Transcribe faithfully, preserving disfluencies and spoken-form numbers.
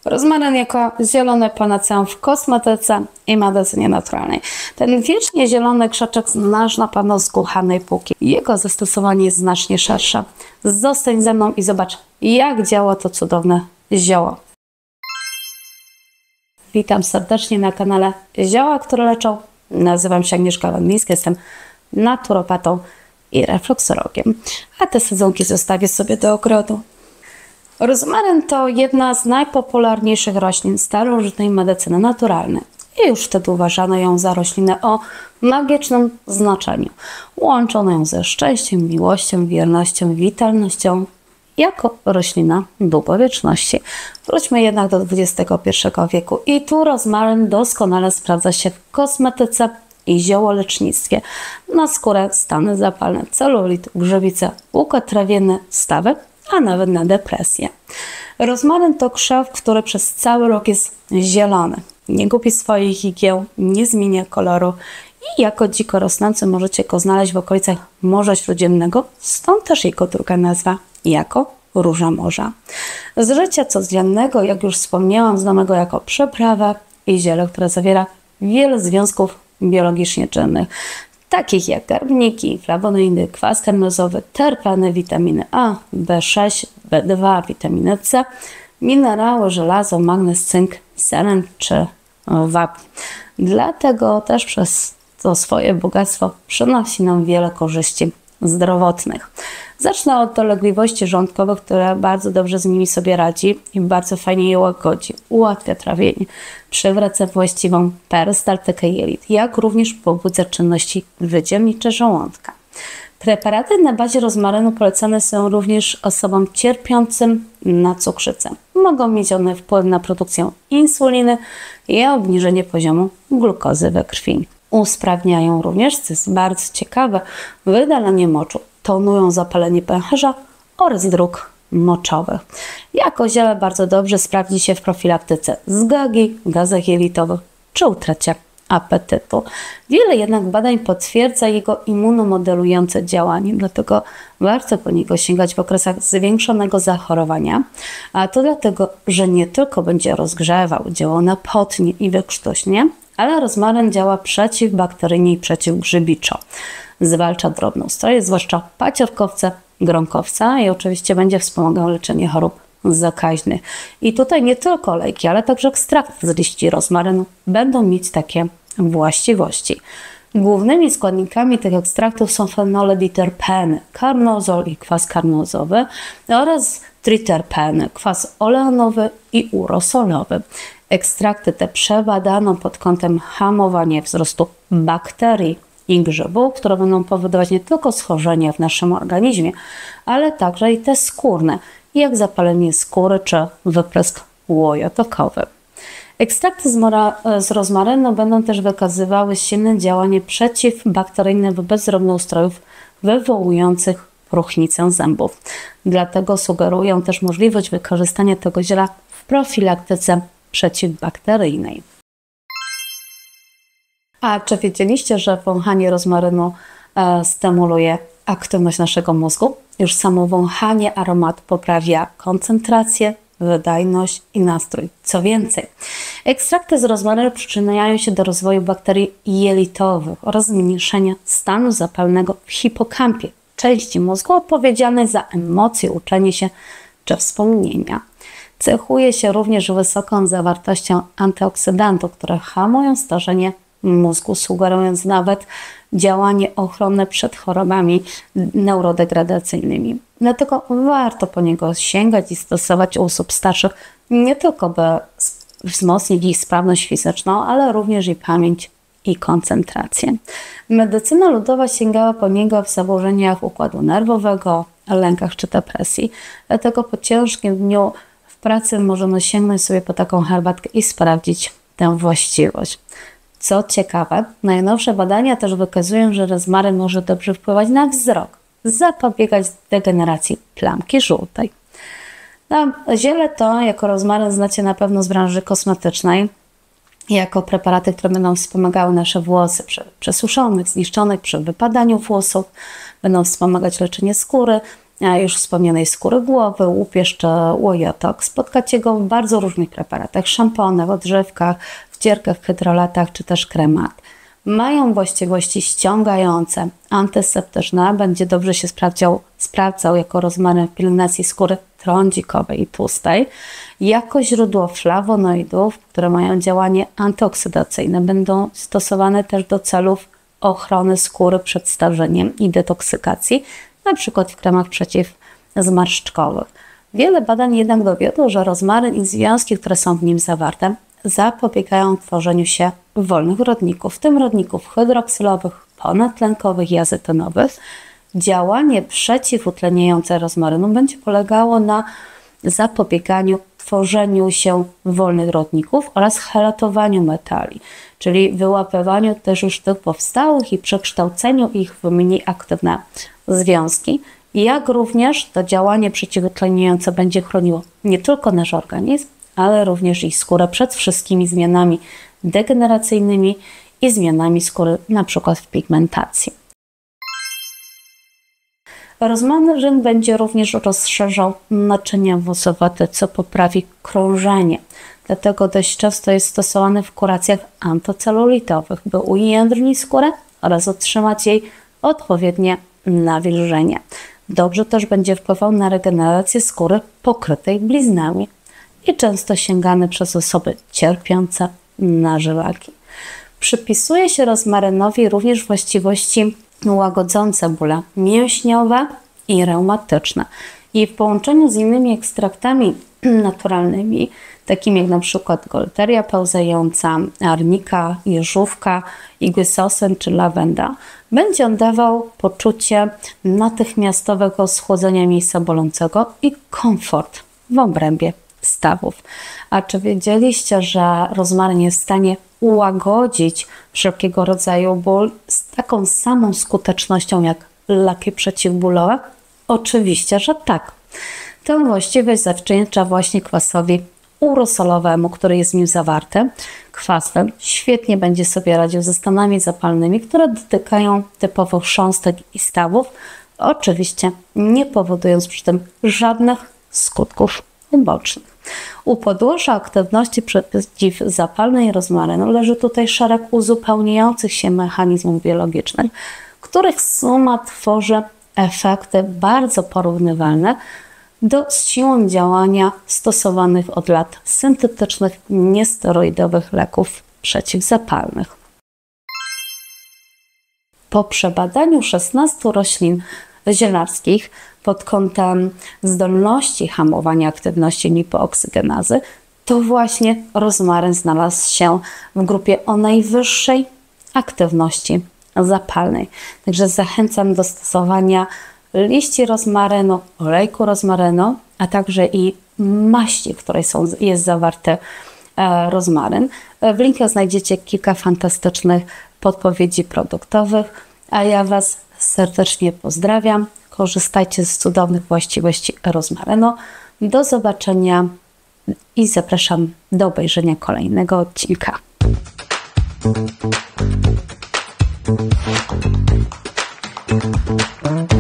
Rozmaryn jako zielony panaceum w kosmetyce i medycynie naturalnej. Ten wiecznie zielony krzaczek znasz na pewno z kuchennej półki. Jego zastosowanie jest znacznie szersze. Zostań ze mną i zobacz, jak działa to cudowne zioło. Witam serdecznie na kanale Zioła, które leczą. Nazywam się Agnieszka Landlińska, jestem naturopatą i refleksorogiem. A te sadzonki zostawię sobie do ogrodu. Rozmaryn to jedna z najpopularniejszych roślin starożytnej medycyny naturalnej i już wtedy uważano ją za roślinę o magicznym znaczeniu. Łączono ją ze szczęściem, miłością, wiernością, witalnością jako roślina długowieczności. Wróćmy jednak do dwudziestego pierwszego wieku i tu rozmaryn doskonale sprawdza się w kosmetyce i ziołolecznictwie. Na skórę stany zapalne, celulit, grzybice, układ trawienny, stawy, a nawet na depresję. Rozmaryn to krzew, który przez cały rok jest zielony. Nie gubi swoich igieł, nie zmienia koloru i jako dziko rosnący możecie go znaleźć w okolicach Morza Śródziemnego, stąd też jego druga nazwa jako róża morza. Z życia codziennego, jak już wspomniałam, znamy go jako przyprawę i ziele, które zawiera wiele związków biologicznie czynnych, takich jak garbniki, flawonoidy, kwas karnozowy, terpeny, witaminy A, B sześć, B dwa, witaminy C, minerały, żelazo, magnez, cynk, selen czy wapń. Dlatego też przez to swoje bogactwo przynosi nam wiele korzyści zdrowotnych. Zacznę od dolegliwości żołądkowych, które bardzo dobrze z nimi sobie radzi i bardzo fajnie je łagodzi. Ułatwia trawienie, przywraca właściwą perystaltykę jelit, jak również pobudza czynności wydzielnicze żołądka. Preparaty na bazie rozmarynu polecane są również osobom cierpiącym na cukrzycę. Mogą mieć one wpływ na produkcję insuliny i obniżenie poziomu glukozy we krwi. Usprawniają również, co jest bardzo ciekawe, wydalanie moczu, tonują zapalenie pęcherza oraz dróg moczowych. Jako ziele bardzo dobrze sprawdzi się w profilaktyce zgagi, gazach jelitowych czy utracie apetytu. Wiele jednak badań potwierdza jego immunomodelujące działanie, dlatego warto po niego sięgać w okresach zwiększonego zachorowania, a to dlatego, że nie tylko będzie rozgrzewał, działał napotnie i wykrztuśnie, ale rozmaryn działa przeciwbakteryjnie i przeciwgrzybiczo. Zwalcza drobnoustroje, zwłaszcza paciorkowce, gronkowca i oczywiście będzie wspomagał leczenie chorób zakaźnych. I tutaj nie tylko olejki, ale także ekstrakty z liści rozmarynu będą mieć takie właściwości. Głównymi składnikami tych ekstraktów są fenole diterpeny, karnozol i kwas karnozowy oraz triterpeny, kwas oleanowy i urosolowy. Ekstrakty te przebadano pod kątem hamowania wzrostu bakterii i grzybów, które będą powodować nie tylko schorzenia w naszym organizmie, ale także i te skórne, jak zapalenie skóry czy wyprysk łojotokowy. Ekstrakty z, mora, z rozmarynu będą też wykazywały silne działanie przeciwbakteryjne wobec drobnoustrojów wywołujących próchnicę zębów. Dlatego sugerują też możliwość wykorzystania tego ziela w profilaktyce przeciwbakteryjnej. A czy wiedzieliście, że wąchanie rozmarynu e, stymuluje aktywność naszego mózgu? Już samo wąchanie aromatu poprawia koncentrację, wydajność i nastrój. Co więcej, ekstrakty z rozmarynu przyczyniają się do rozwoju bakterii jelitowych oraz zmniejszenia stanu zapalnego w hipokampie, części mózgu odpowiedzialnej za emocje, uczenie się czy wspomnienia. Cechuje się również wysoką zawartością antyoksydantów, które hamują starzenie mózgu, sugerując nawet działanie ochronne przed chorobami neurodegradacyjnymi. Dlatego warto po niego sięgać i stosować u osób starszych, nie tylko by wzmocnić ich sprawność fizyczną, ale również i pamięć i koncentrację. Medycyna ludowa sięgała po niego w zaburzeniach układu nerwowego, lękach czy depresji. Dlatego po ciężkim dniu w pracy możemy sięgnąć sobie po taką herbatkę i sprawdzić tę właściwość. Co ciekawe, najnowsze badania też wykazują, że rozmaryn może dobrze wpływać na wzrok, zapobiegać degeneracji plamki żółtej. No, ziele to jako rozmaryn znacie na pewno z branży kosmetycznej, jako preparaty, które będą wspomagały nasze włosy przy przesuszonych, zniszczonych, przy wypadaniu włosów, będą wspomagać leczenie skóry, już wspomnianej skóry głowy, łupież czy łojotok. Spotkacie go w bardzo różnych preparatach, szamponach, odżywkach, wcierkach, hydrolatach czy też kremach. Mają właściwości ściągające, antyseptyczne, będzie dobrze się sprawdzał, sprawdzał jako rozmaryn w pielęgnacji skóry trądzikowej i tłustej, jako źródło flawonoidów, które mają działanie antyoksydacyjne, będą stosowane też do celów ochrony skóry przed starzeniem i detoksykacji, na przykład w kremach przeciwzmarszczkowych. Wiele badań jednak dowiodło, że rozmaryn i związki, które są w nim zawarte, zapobiegają tworzeniu się wolnych rodników, w tym rodników hydroksylowych, ponadtlenkowych i azetonowych. Działanie przeciwutleniające rozmarynu będzie polegało na zapobieganiu tworzeniu się wolnych rodników oraz chelatowaniu metali, czyli wyłapywaniu też już tych powstałych i przekształceniu ich w mniej aktywne związki, jak również to działanie przeciwutleniające będzie chroniło nie tylko nasz organizm, ale również i skórę przed wszystkimi zmianami degeneracyjnymi i zmianami skóry, na przykład w pigmentacji. Rozmaryn będzie również rozszerzał naczynia włosowate, co poprawi krążenie. Dlatego dość często jest stosowany w kuracjach antycelulitowych, by ujędrnić skórę oraz utrzymać jej odpowiednie nawilżenie. Dobrze też będzie wpływał na regenerację skóry pokrytej bliznami i często sięgany przez osoby cierpiące na żylaki. Przypisuje się rozmarynowi również właściwości łagodzące bóle mięśniowe i reumatyczne. I w połączeniu z innymi ekstraktami naturalnymi, takimi jak na przykład golteria pełzająca, arnika, jeżówka, igły sosen czy lawenda, będzie on dawał poczucie natychmiastowego schłodzenia miejsca bolącego i komfort w obrębie stawów. A czy wiedzieliście, że rozmaryn jest w stanie ułagodzić wszelkiego rodzaju ból z taką samą skutecznością jak leki przeciwbólowe? Oczywiście, że tak. Tę właściwość zawdzięcza właśnie kwasowi urosolowemu, który jest w nim zawarty. Kwas ten świetnie będzie sobie radził ze stanami zapalnymi, które dotykają typowo chrząstek i stawów, oczywiście nie powodując przy tym żadnych skutków ubocznych. U podłoża aktywności przeciwzapalnej rozmarynu leży tutaj szereg uzupełniających się mechanizmów biologicznych, których suma tworzy efekty bardzo porównywalne do z siłą działania stosowanych od lat syntetycznych, niesteroidowych leków przeciwzapalnych. Po przebadaniu szesnastu roślin zielarskich pod kątem zdolności hamowania aktywności lipooksygenazy, to właśnie rozmaryn znalazł się w grupie o najwyższej aktywności zapalnej. Także zachęcam do stosowania liści rozmarynu, olejku rozmarynu, a także i maści, w której są, jest zawarty e, rozmaryn. W linkach znajdziecie kilka fantastycznych podpowiedzi produktowych, a ja Was serdecznie pozdrawiam. Korzystajcie z cudownych właściwości rozmarynu. Do zobaczenia i zapraszam do obejrzenia kolejnego odcinka. Thank you.